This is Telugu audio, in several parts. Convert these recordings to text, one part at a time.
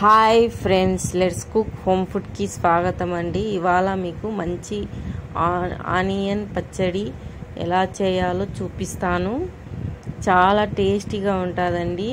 Hi friends, let's cook home ఫుడ్కి స్వాగతం అండి. ఇవాళ మీకు మంచి ఆనియన్ పచ్చడి ఎలా చేయాలో చూపిస్తాను. చాలా టేస్టీగా ఉంటుందండి.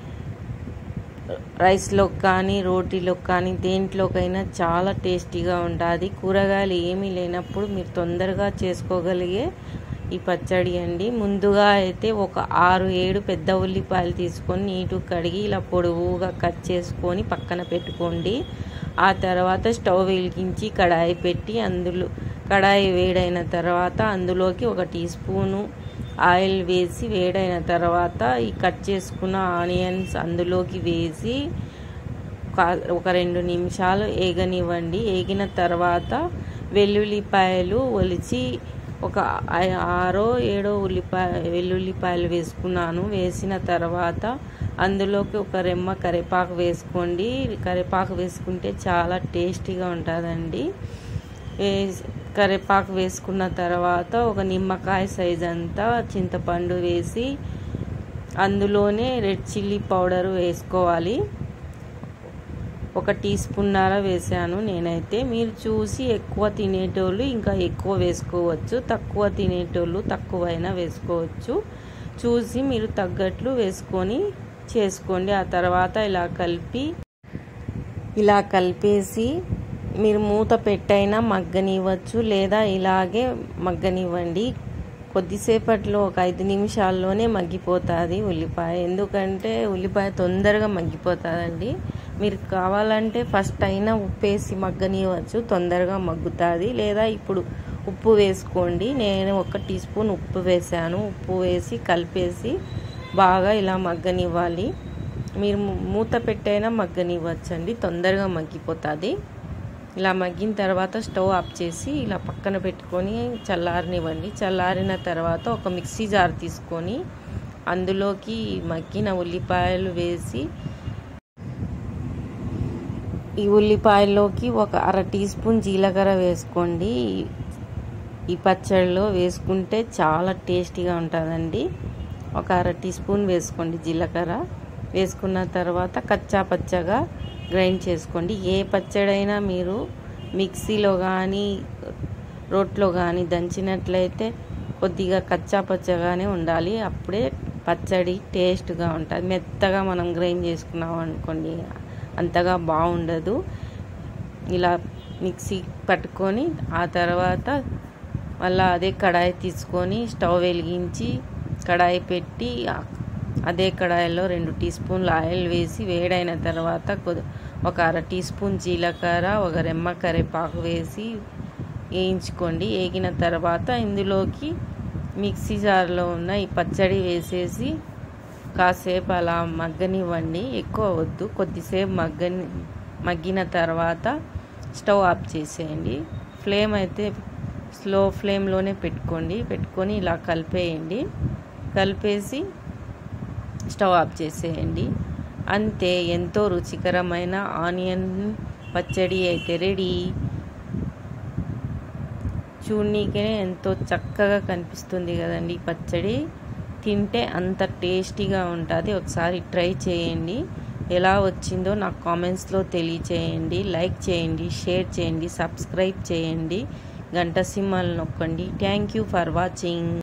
రైస్లోకి కానీ రోటీలోకి కానీ దేంట్లోకైనా చాలా టేస్టీగా ఉంటుంది. కూరగాయలు ఏమీ లేనప్పుడు మీరు తొందరగా చేసుకోగలిగే ఈ పచ్చడి అండి. ముందుగా అయితే ఒక 6-7 పెద్ద ఉల్లిపాయలు తీసుకొని నీటుగా కడిగి ఇలా పొడవుగా కట్ చేసుకొని పక్కన పెట్టుకోండి. ఆ తర్వాత స్టవ్ వెలిగించి కడాయి పెట్టి కడాయి వేడైన తర్వాత అందులోకి 1 టీ స్పూను ఆయిల్ వేసి వేడైన తర్వాత ఈ కట్ చేసుకున్న ఆనియన్స్ అందులోకి వేసి ఒక 2 నిమిషాలు ఏగనివ్వండి. ఏగిన తర్వాత వెల్లుల్లిపాయలు ఒలిచి ఒక 6-7 వెల్లుల్లిపాయలు వేసుకున్నాను. వేసిన తర్వాత అందులోకి ఒక రెమ్మ కరివేపాకు వేసుకోండి. కరివేపాకు వేసుకుంటే చాలా టేస్టీగా ఉంటుందండి. కరివేపాకు వేసుకున్న తర్వాత ఒక నిమ్మకాయ సైజ్ అంతా చింతపండు వేసి అందులోనే రెడ్ చిల్లీ పౌడర్ వేసుకోవాలి. 1 టీ స్పూన్నర వేసాను నేనైతే. మీరు చూసి ఎక్కువ తినేటోళ్ళు ఇంకా ఎక్కువ వేసుకోవచ్చు, తక్కువ తినేటోళ్ళు తక్కువైనా వేసుకోవచ్చు. చూసి మీరు తగ్గట్లు వేసుకొని చేసుకోండి. ఆ తర్వాత ఇలా కలిపేసి మీరు మూత పెట్టైనా మగ్గనివ్వచ్చు, లేదా ఇలాగే మగ్గనివ్వండి. కొద్దిసేపట్లో ఒక 5 నిమిషాల్లోనే మగ్గిపోతుంది ఉల్లిపాయ. ఎందుకంటే ఉల్లిపాయ తొందరగా మగ్గిపోతుందండి. మీరు కావాలంటే ఫస్ట్ అయినా ఉప్పేసి మగ్గనివ్వచ్చు, తొందరగా మగ్గుతుంది. లేదా ఇప్పుడు ఉప్పు వేసుకోండి. నేను 1 టీ స్పూన్ ఉప్పు వేసాను. ఉప్పు వేసి కలిపేసి బాగా ఇలా మగ్గనివ్వాలి. మీరు మూత పెట్టైనా మగ్గనివ్వచ్చండి, తొందరగా మగ్గిపోతుంది. ఇలా మగ్గిన తర్వాత స్టవ్ ఆఫ్ చేసి ఇలా పక్కన పెట్టుకొని చల్లారనివ్వండి. చల్లారిన తర్వాత ఒక మిక్సీ జార్ తీసుకొని అందులోకి మగ్గిన ఉల్లిపాయలు వేసి ఈ ఉల్లిపాయల్లోకి ఒక 1/2 టీ స్పూన్ జీలకర్ర వేసుకోండి. ఈ పచ్చడిలో వేసుకుంటే చాలా టేస్టీగా ఉంటుందండి. ఒక 1/2 టీ స్పూన్ వేసుకోండి జీలకర్ర. వేసుకున్న తర్వాత కచ్చా పచ్చగా గ్రైండ్ చేసుకోండి. ఏ పచ్చడైనా మీరు మిక్సీలో కానీ రోట్లో కానీ దంచినట్లయితే కొద్దిగా కచ్చా పచ్చగానే ఉండాలి. అప్పుడే పచ్చడి టేస్ట్గా ఉంటుంది. మెత్తగా మనం గ్రైండ్ చేసుకున్నాం అనుకోండి అంతగా బాగుండదు. ఇలా మిక్సీ పట్టుకొని ఆ తర్వాత మళ్ళీ అదే కడాయి తీసుకొని స్టవ్ వెలిగించి కడాయి పెట్టి అదే కడాయిలో 2 టీ స్పూన్ల ఆయిల్ వేసి వేడైన తర్వాత ఒక 1/2 టీ స్పూన్ జీలకర్ర, ఒక రెమ్మ కరివేపాకు వేసి వేయించుకోండి. వేగిన తర్వాత ఇందులోకి మిక్సీ జార్లో ఉన్న ఈ పచ్చడి వేసేసి కాసేపు అలా మగ్గనివ్వండి. ఎక్కువ వద్దు, కొద్దిసేపు మగ్గిన తర్వాత స్టవ్ ఆఫ్ చేసేయండి. ఫ్లేమ్ అయితే స్లో ఫ్లేమ్లోనే పెట్టుకొని ఇలా కలిపేయండి. కలిపేసి స్టవ్ ఆఫ్ చేసేయండి. అంతే, ఎంతో రుచికరమైన ఆనియన్ పచ్చడి అయితే రెడీ. చూడనీకే ఎంతో చక్కగా కనిపిస్తుంది కదండి పచ్చడి. తింటే అంత టేస్టీగా ఉంటుంది. ఒకసారి ట్రై చేయండి. ఎలా వచ్చిందో నాకు కామెంట్స్లో తెలియచేయండి. లైక్ చేయండి, షేర్ చేయండి, సబ్స్క్రైబ్ చేయండి, గంట సింబల్ నొక్కండి. Thank you for watching.